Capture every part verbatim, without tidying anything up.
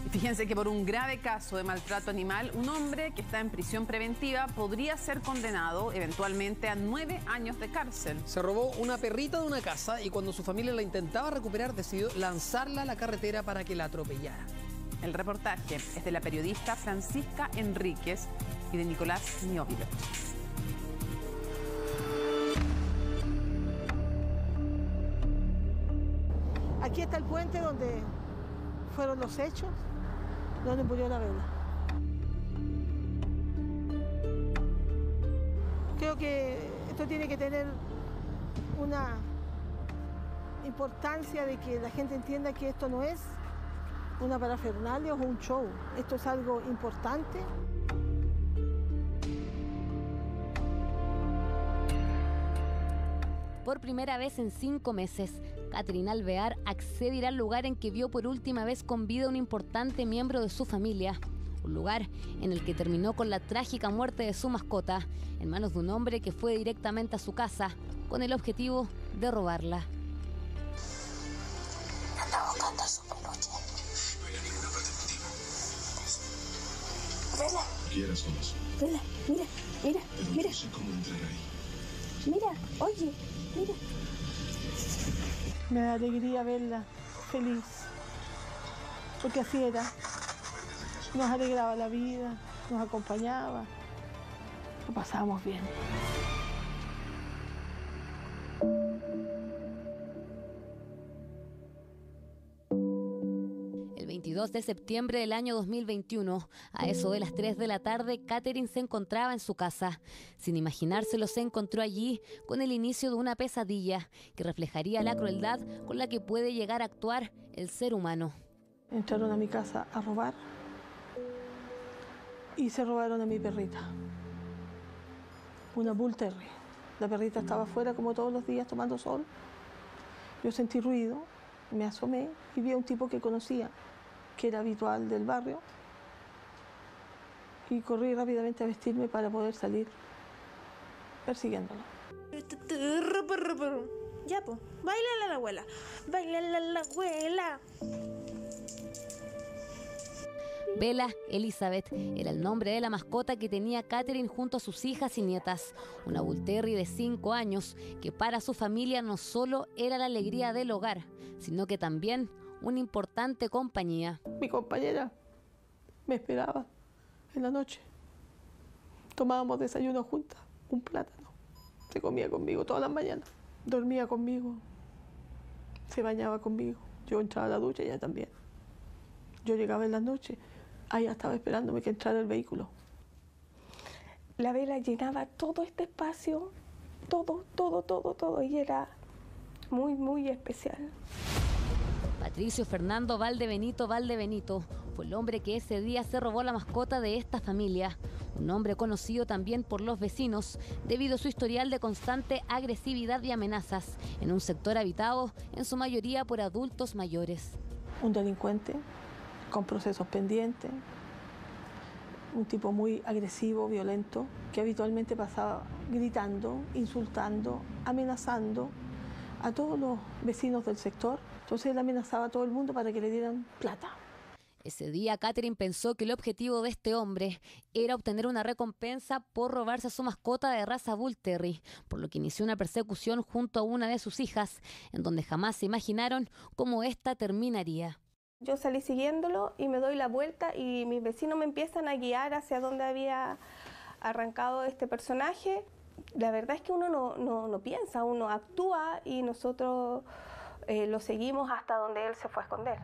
Fíjense que por un grave caso de maltrato animal, un hombre que está en prisión preventiva podría ser condenado eventualmente a nueve años de cárcel. Se robó una perrita de una casa y cuando su familia la intentaba recuperar decidió lanzarla a la carretera para que la atropellara. El reportaje es de la periodista Francisca Enríquez y de Nicolás Nióvilo. Aquí está el puente donde fueron los hechos, donde murió la Vela. Creo que esto tiene que tener una importancia de que la gente entienda que esto no es una parafernalia o un show. Esto es algo importante. Por primera vez en cinco meses, Catherine Alvear accede al lugar en que vio por última vez con vida un importante miembro de su familia. Un lugar en el que terminó con la trágica muerte de su mascota en manos de un hombre que fue directamente a su casa con el objetivo de robarla. Anda buscando su peluche. No hay ninguna parte motiva. Vela. Quieras solos. Vela, mira, mira, Pero mira. no sé cómo entrar ahí. Mira, oye, mira. Me da alegría verla feliz, porque así era. Nos alegraba la vida, nos acompañaba, lo pasábamos bien. El veintidós de septiembre del año dos mil veintiuno, a eso de las tres de la tarde, Catherine se encontraba en su casa. Sin imaginárselo, se encontró allí con el inicio de una pesadilla que reflejaría la crueldad con la que puede llegar a actuar el ser humano. Entraron a mi casa a robar y se robaron a mi perrita, una Bull Terrier. La perrita estaba afuera como todos los días tomando sol. Yo sentí ruido, me asomé y vi a un tipo que conocía, que era habitual del barrio, y corrí rápidamente a vestirme para poder salir persiguiéndolo. Ya, pues, bailale a la abuela, bailale a la abuela. Bella Elizabeth era el nombre de la mascota que tenía Catherine junto a sus hijas y nietas. Una Bull Terrier de cinco años que para su familia no solo era la alegría del hogar, sino que también una importante compañía. Mi compañera me esperaba en la noche. Tomábamos desayuno juntas, un plátano. Se comía conmigo todas las mañanas. Dormía conmigo, se bañaba conmigo. Yo entraba a la ducha y ella también. Yo llegaba en la noche. Ella estaba esperándome que entrara el vehículo. La Vela llenaba todo este espacio, todo, todo, todo, todo, y era muy, muy especial. Patricio Fernando Valdebenito Valdebenito fue el hombre que ese día se robó la mascota de esta familia. Un hombre conocido también por los vecinos debido a su historial de constante agresividad y amenazas en un sector habitado en su mayoría por adultos mayores. Un delincuente con procesos pendientes, un tipo muy agresivo, violento, que habitualmente pasaba gritando, insultando, amenazando a todos los vecinos del sector. Entonces él amenazaba a todo el mundo para que le dieran plata. Ese día Catherine pensó que el objetivo de este hombre era obtener una recompensa por robarse a su mascota de raza Bull Terrier, por lo que inició una persecución junto a una de sus hijas, en donde jamás se imaginaron cómo esta terminaría. Yo salí siguiéndolo y me doy la vuelta y mis vecinos me empiezan a guiar hacia donde había arrancado este personaje. La verdad es que uno no, no, no piensa, uno actúa y nosotros eh, lo seguimos hasta donde él se fue a esconder.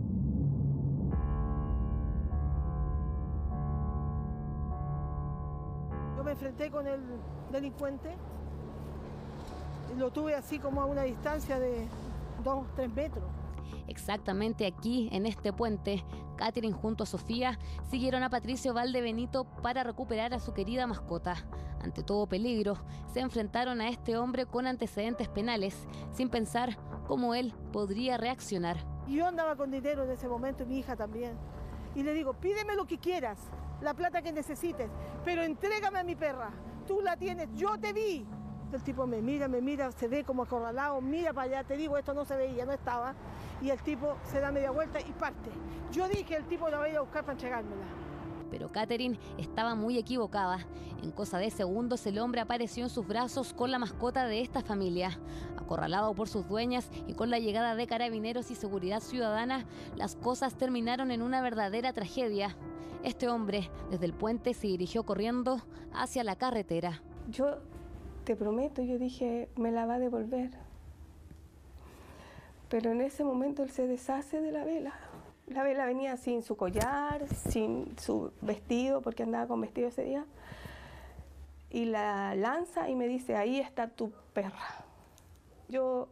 Yo me enfrenté con el delincuente y lo tuve así como a una distancia de dos, tres metros. Exactamente aquí, en este puente, Catherine junto a Sofía siguieron a Patricio Valdebenito para recuperar a su querida mascota. Ante todo peligro, se enfrentaron a este hombre con antecedentes penales, sin pensar cómo él podría reaccionar. Yo andaba con dinero en ese momento y mi hija también. Y le digo, pídeme lo que quieras, la plata que necesites, pero entrégame a mi perra. Tú la tienes, yo te vi el tipo me mira, me mira, se ve como acorralado, mira para allá, te digo, esto no se veía, no estaba, y el tipo se da media vuelta y parte. Yo dije, el tipo la va a ir a buscar para entregármela. Pero Catherine estaba muy equivocada. En cosa de segundos el hombre apareció en sus brazos con la mascota de esta familia. Acorralado por sus dueñas y con la llegada de carabineros y seguridad ciudadana, las cosas terminaron en una verdadera tragedia. Este hombre, desde el puente, se dirigió corriendo hacia la carretera. Yo te prometo, yo dije, me la va a devolver. Pero en ese momento él se deshace de la vela. La vela venía sin su collar, sin su vestido, porque andaba con vestido ese día. Y la lanza y me dice, ahí está tu perra. Yo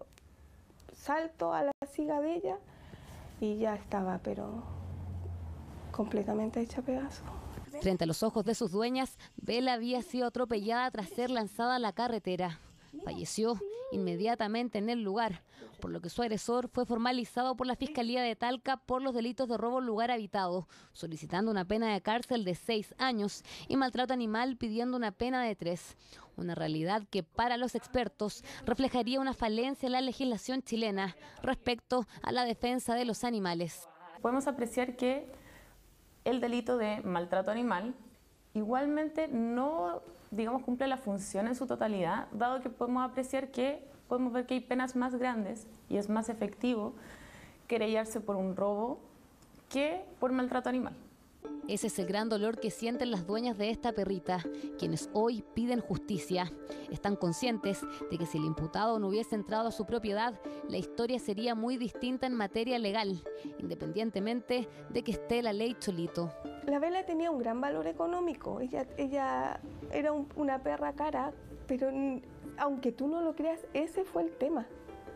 salto a la siga de ella y ya estaba, pero completamente hecha pedazo. Frente a los ojos de sus dueñas, Bela había sido atropellada tras ser lanzada a la carretera. Falleció inmediatamente en el lugar, por lo que su agresor fue formalizado por la Fiscalía de Talca por los delitos de robo en lugar habitado, solicitando una pena de cárcel de seis años y maltrato animal pidiendo una pena de tres. Una realidad que para los expertos reflejaría una falencia en la legislación chilena respecto a la defensa de los animales. Podemos apreciar que el delito de maltrato animal igualmente no, digamos, cumple la función en su totalidad, dado que podemos apreciar que podemos ver que hay penas más grandes y es más efectivo querellarse por un robo que por maltrato animal. Ese es el gran dolor que sienten las dueñas de esta perrita, quienes hoy piden justicia. Están conscientes de que si el imputado no hubiese entrado a su propiedad, la historia sería muy distinta en materia legal, independientemente de que esté la ley Cholito. La vela tenía un gran valor económico, ella, ella era un, una perra cara, pero aunque tú no lo creas, ese fue el tema.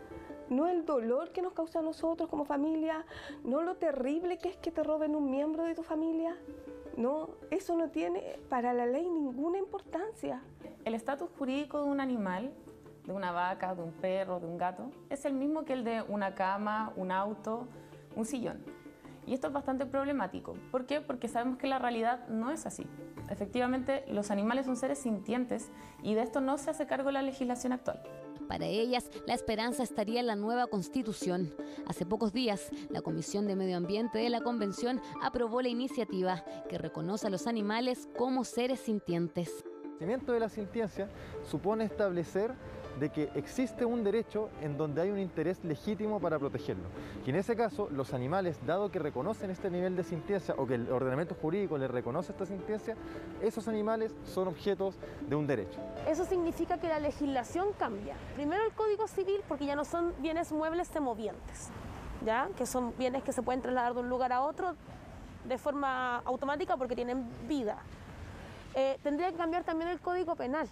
No el dolor que nos causa a nosotros como familia, no lo terrible que es que te roben un miembro de tu familia. No, eso no tiene para la ley ninguna importancia. El estatus jurídico de un animal, de una vaca, de un perro, de un gato, es el mismo que el de una cama, un auto, un sillón. Y esto es bastante problemático. ¿Por qué? Porque sabemos que la realidad no es así. Efectivamente, los animales son seres sintientes y de esto no se hace cargo la legislación actual. Para ellas, la esperanza estaría en la nueva Constitución. Hace pocos días, la Comisión de Medio Ambiente de la Convención aprobó la iniciativa que reconoce a los animales como seres sintientes. El conocimiento de la sintiencia supone establecer de que existe un derecho en donde hay un interés legítimo para protegerlo. Y en ese caso, los animales, dado que reconocen este nivel de sintiencia o que el ordenamiento jurídico les reconoce esta sintiencia, esos animales son objetos de un derecho. Eso significa que la legislación cambia. Primero el Código Civil, porque ya no son bienes muebles semovientes, ¿ya? Que son bienes que se pueden trasladar de un lugar a otro de forma automática porque tienen vida. Eh, tendría que cambiar también el Código Penal.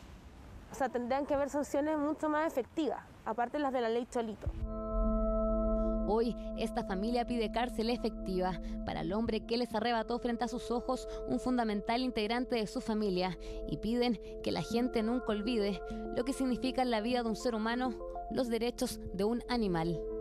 O sea, tendrían que haber sanciones mucho más efectivas, aparte de las de la ley Cholito. Hoy, esta familia pide cárcel efectiva para el hombre que les arrebató frente a sus ojos un fundamental integrante de su familia y piden que la gente nunca olvide lo que significa en la vida de un ser humano los derechos de un animal.